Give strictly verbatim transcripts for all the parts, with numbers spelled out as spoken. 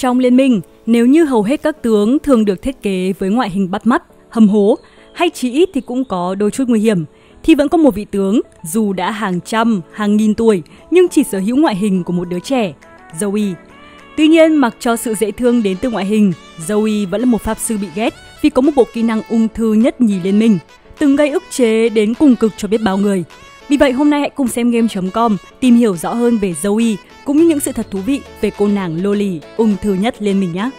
Trong liên minh, nếu như hầu hết các tướng thường được thiết kế với ngoại hình bắt mắt, hầm hố, hay chí ít thì cũng có đôi chút nguy hiểm, thì vẫn có một vị tướng dù đã hàng trăm, hàng nghìn tuổi nhưng chỉ sở hữu ngoại hình của một đứa trẻ, Zoe. Tuy nhiên, mặc cho sự dễ thương đến từ ngoại hình, Zoe vẫn là một pháp sư bị ghét vì có một bộ kỹ năng ung thư nhất nhì liên minh, từng gây ức chế đến cùng cực cho biết bao người. Vì vậy hôm nay hãy cùng xem game chấm com tìm hiểu rõ hơn về Zoe cũng như những sự thật thú vị về cô nàng loli ung thư nhất liên minh nhé.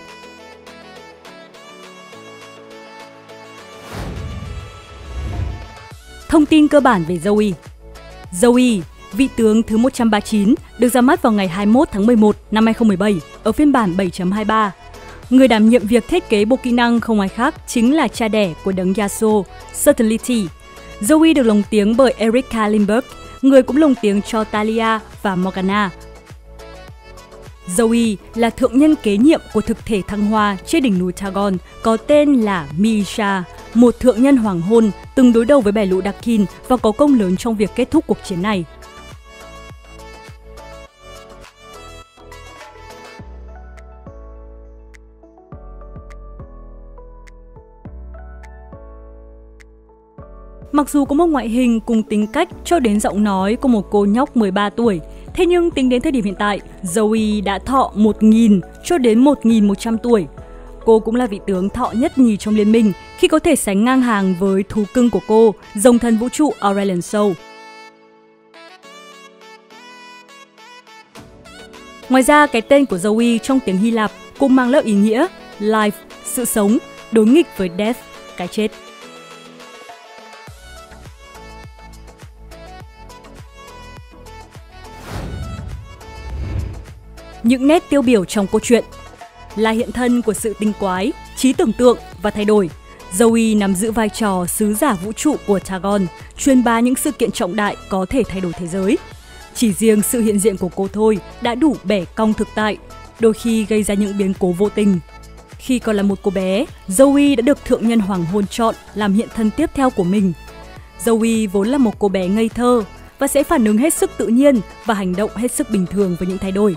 Thông tin cơ bản về Zoe. Zoe, vị tướng thứ một trăm ba mươi chín, được ra mắt vào ngày hai mươi mốt tháng mười một năm hai nghìn không trăm mười bảy ở phiên bản bảy chấm hai mươi ba. Người đảm nhiệm việc thiết kế bộ kỹ năng không ai khác chính là cha đẻ của đấng Yasuo, Subtlety. Zoe được lồng tiếng bởi Erika Lindbergh, người cũng lồng tiếng cho Talia và Morgana. Zoe là thượng nhân kế nhiệm của thực thể thăng hoa trên đỉnh núi Targon có tên là Misha, một thượng nhân hoàng hôn từng đối đầu với bè lũ Dakin và có công lớn trong việc kết thúc cuộc chiến này. Mặc dù có một ngoại hình cùng tính cách cho đến giọng nói của một cô nhóc mười ba tuổi, thế nhưng tính đến thời điểm hiện tại, Zoe đã thọ một nghìn cho đến một nghìn một trăm tuổi. Cô cũng là vị tướng thọ nhất nhì trong liên minh khi có thể sánh ngang hàng với thú cưng của cô, rồng thần vũ trụ Aurelion Sol. Ngoài ra, cái tên của Zoe trong tiếng Hy Lạp cũng mang lớp ý nghĩa life, sự sống, đối nghịch với death, cái chết. Những nét tiêu biểu trong câu chuyện là hiện thân của sự tinh quái, trí tưởng tượng và thay đổi. Zoe nắm giữ vai trò sứ giả vũ trụ của Targon, truyền bá những sự kiện trọng đại có thể thay đổi thế giới. Chỉ riêng sự hiện diện của cô thôi đã đủ bẻ cong thực tại, đôi khi gây ra những biến cố vô tình. Khi còn là một cô bé, Zoe đã được thượng nhân hoàng hôn chọn làm hiện thân tiếp theo của mình. Zoe vốn là một cô bé ngây thơ và sẽ phản ứng hết sức tự nhiên và hành động hết sức bình thường với những thay đổi.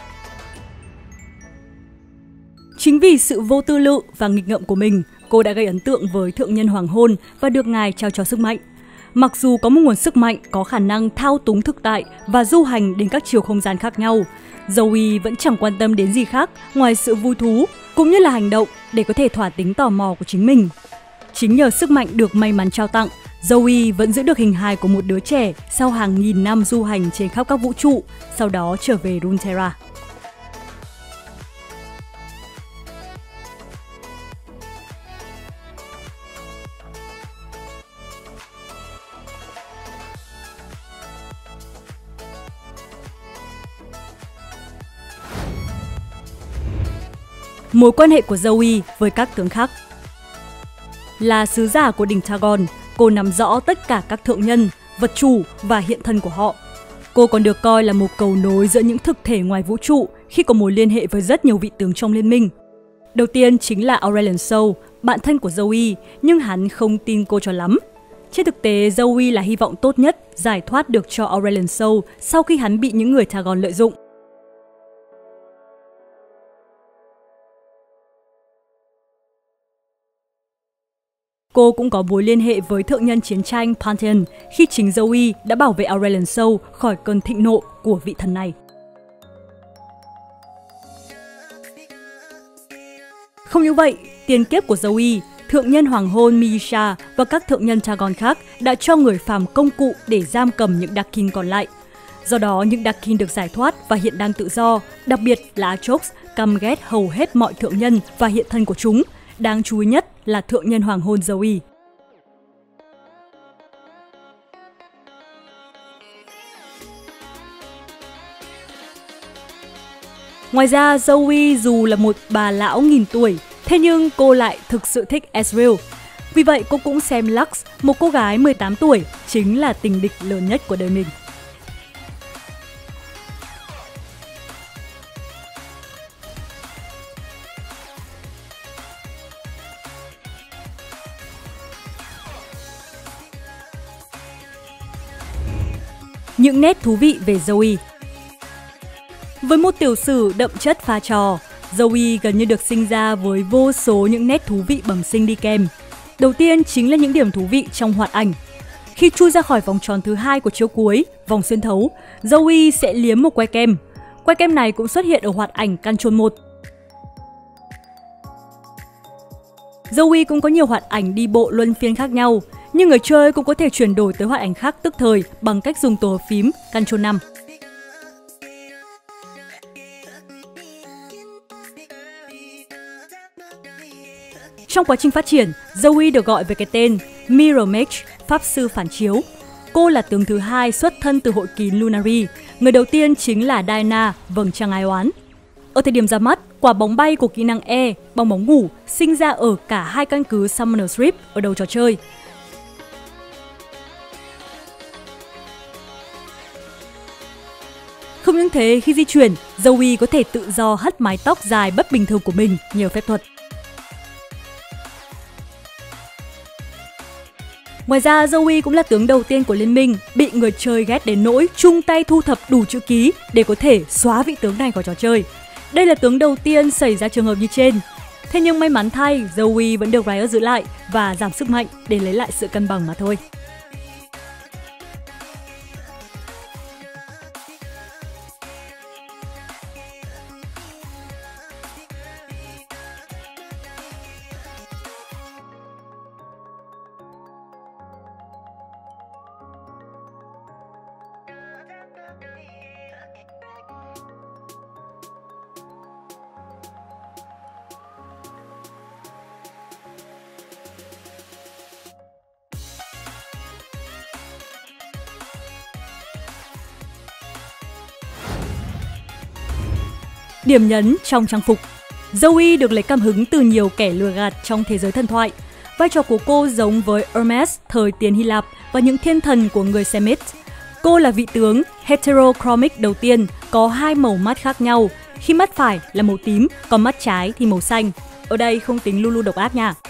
Chính vì sự vô tư lự và nghịch ngợm của mình, cô đã gây ấn tượng với thượng nhân hoàng hôn và được ngài trao cho sức mạnh. Mặc dù có một nguồn sức mạnh có khả năng thao túng thực tại và du hành đến các chiều không gian khác nhau, Zoe vẫn chẳng quan tâm đến gì khác ngoài sự vui thú cũng như là hành động để có thể thỏa tính tò mò của chính mình. Chính nhờ sức mạnh được may mắn trao tặng, Zoe vẫn giữ được hình hài của một đứa trẻ sau hàng nghìn năm du hành trên khắp các vũ trụ, sau đó trở về Runeterra. Mối quan hệ của Zoe với các tướng khác. Là sứ giả của đỉnh Targon, cô nắm rõ tất cả các thượng nhân, vật chủ và hiện thân của họ. Cô còn được coi là một cầu nối giữa những thực thể ngoài vũ trụ khi có mối liên hệ với rất nhiều vị tướng trong liên minh. Đầu tiên chính là Aurelion Sol, bạn thân của Zoe, nhưng hắn không tin cô cho lắm. Trên thực tế, Zoe là hy vọng tốt nhất giải thoát được cho Aurelion Sol sau khi hắn bị những người Targon lợi dụng. Cô cũng có mối liên hệ với thượng nhân chiến tranh Pantheon khi chính Zoe đã bảo vệ Aurelion Sol khỏi cơn thịnh nộ của vị thần này. Không như vậy, tiền kiếp của Zoe, thượng nhân hoàng hôn Misha và các thượng nhân Targon khác đã cho người phàm công cụ để giam cầm những Dakin còn lại. Do đó, những Dakin được giải thoát và hiện đang tự do, đặc biệt là Aatrox, căm ghét hầu hết mọi thượng nhân và hiện thân của chúng. Đáng chú ý nhất là thượng nhân hoàng hôn Zoe. Ngoài ra, Zoe dù là một bà lão nghìn tuổi, thế nhưng cô lại thực sự thích Ezreal. Vì vậy, cô cũng xem Lux, một cô gái mười tám tuổi, chính là tình địch lớn nhất của đời mình. Những nét thú vị về Zoe. Với một tiểu sử đậm chất pha trò, Zoe gần như được sinh ra với vô số những nét thú vị bẩm sinh đi kèm. Đầu tiên chính là những điểm thú vị trong hoạt ảnh. Khi chui ra khỏi vòng tròn thứ hai của chiếu cuối, vòng xuyên thấu, Zoe sẽ liếm một que kem. Que kem này cũng xuất hiện ở hoạt ảnh Control một. Zoe cũng có nhiều hoạt ảnh đi bộ luân phiên khác nhau, nhưng người chơi cũng có thể chuyển đổi tới hoạt ảnh khác tức thời bằng cách dùng tổ hợp phím Control năm. Trong quá trình phát triển, Zoe được gọi với cái tên Mirror Mage, Pháp sư phản chiếu. Cô là tướng thứ hai xuất thân từ hội kín Lunari, người đầu tiên chính là Diana, vầng trăng ái oán. Ở thời điểm ra mắt, quả bóng bay của kỹ năng E, bong bóng ngủ, sinh ra ở cả hai căn cứ Summoner's Rift ở đầu trò chơi. Không những thế, khi di chuyển, Zoe có thể tự do hất mái tóc dài bất bình thường của mình nhờ phép thuật. Ngoài ra, Zoe cũng là tướng đầu tiên của Liên minh bị người chơi ghét đến nỗi chung tay thu thập đủ chữ ký để có thể xóa vị tướng này khỏi trò chơi. Đây là tướng đầu tiên xảy ra trường hợp như trên. Thế nhưng may mắn thay, Zoe vẫn được Riot giữ lại và giảm sức mạnh để lấy lại sự cân bằng mà thôi. Điểm nhấn trong trang phục. Zoe được lấy cảm hứng từ nhiều kẻ lừa gạt trong thế giới thần thoại. Vai trò của cô giống với Hermes thời tiền Hy Lạp và những thiên thần của người Semit. Cô là vị tướng heterochromic đầu tiên có hai màu mắt khác nhau, khi mắt phải là màu tím, còn mắt trái thì màu xanh. Ở đây không tính Lulu độc ác nha.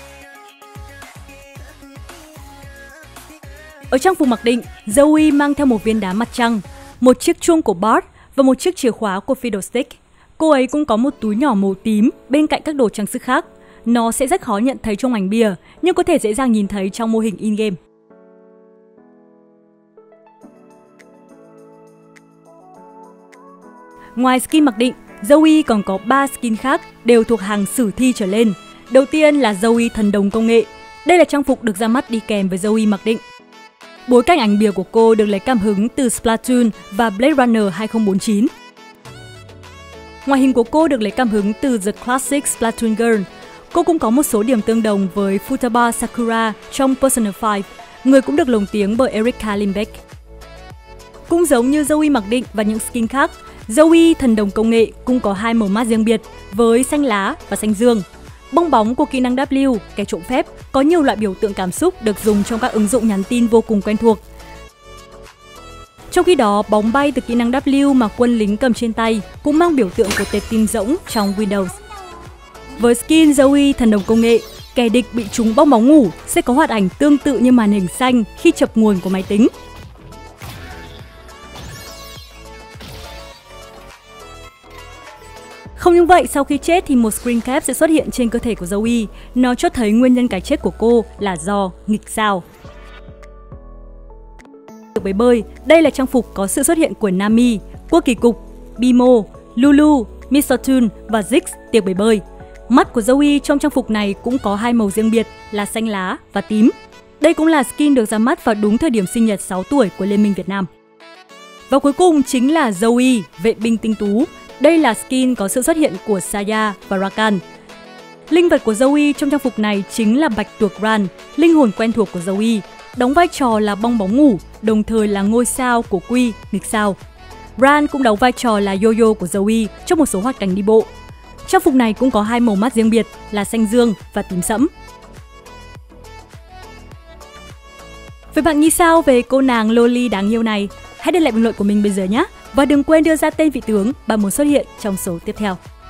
Ở trang phục mặc định, Zoe mang theo một viên đá mặt trăng, một chiếc chuông của Bart và một chiếc chìa khóa của Fiddlestick. Cô ấy cũng có một túi nhỏ màu tím bên cạnh các đồ trang sức khác. Nó sẽ rất khó nhận thấy trong ảnh bìa, nhưng có thể dễ dàng nhìn thấy trong mô hình in-game. Ngoài skin mặc định, Zoe còn có ba skin khác đều thuộc hàng sử thi trở lên. Đầu tiên là Zoe thần đồng công nghệ. Đây là trang phục được ra mắt đi kèm với Zoe mặc định. Bối cảnh ảnh bìa của cô được lấy cảm hứng từ Splatoon và Blade Runner hai không bốn chín. Ngoại hình của cô được lấy cảm hứng từ The Classic Splatoon Girl. Cô cũng có một số điểm tương đồng với Futaba Sakura trong Persona năm, người cũng được lồng tiếng bởi Erika Limbeck. Cũng giống như Zoe mặc định và những skin khác, Zoe thần đồng công nghệ cũng có hai màu mắt riêng biệt với xanh lá và xanh dương. Bong bóng của kỹ năng W, kẻ trộm phép, có nhiều loại biểu tượng cảm xúc được dùng trong các ứng dụng nhắn tin vô cùng quen thuộc. Trong khi đó, bóng bay từ kỹ năng W mà quân lính cầm trên tay cũng mang biểu tượng của tệp tin rỗng trong Windows. Với skin Zoe thần đồng công nghệ, kẻ địch bị trúng bong bóng ngủ sẽ có hoạt ảnh tương tự như màn hình xanh khi chập nguồn của máy tính. Không những vậy, sau khi chết thì một screen cap sẽ xuất hiện trên cơ thể của Zoe. Nó cho thấy nguyên nhân cái chết của cô là do nghịch sao. Với bơi, đây là trang phục có sự xuất hiện của Nami, Quốc kỳ cục, Bimo, Lulu, mít Toon và Ziggs tiệc bể bơi. Mắt của Zoe trong trang phục này cũng có hai màu riêng biệt là xanh lá và tím. Đây cũng là skin được ra mắt vào đúng thời điểm sinh nhật sáu tuổi của Liên minh Việt Nam. Và cuối cùng chính là Zoe, vệ binh tinh tú. Đây là skin có sự xuất hiện của Saya và Rakan. Linh vật của Zoe trong trang phục này chính là bạch tuộc Ran, linh hồn quen thuộc của Zoe, đóng vai trò là bong bóng ngủ, đồng thời là ngôi sao của Quy, nghịch sao. Ran cũng đóng vai trò là yo-yo của Zoe trong một số hoạt cảnh đi bộ. Trang phục này cũng có hai màu mắt riêng biệt là xanh dương và tím sẫm. Vậy bạn nghĩ sao về cô nàng Loli đáng yêu này? Hãy để lại bình luận của mình bây giờ nhé! Và đừng quên đưa ra tên vị tướng bạn muốn xuất hiện trong số tiếp theo.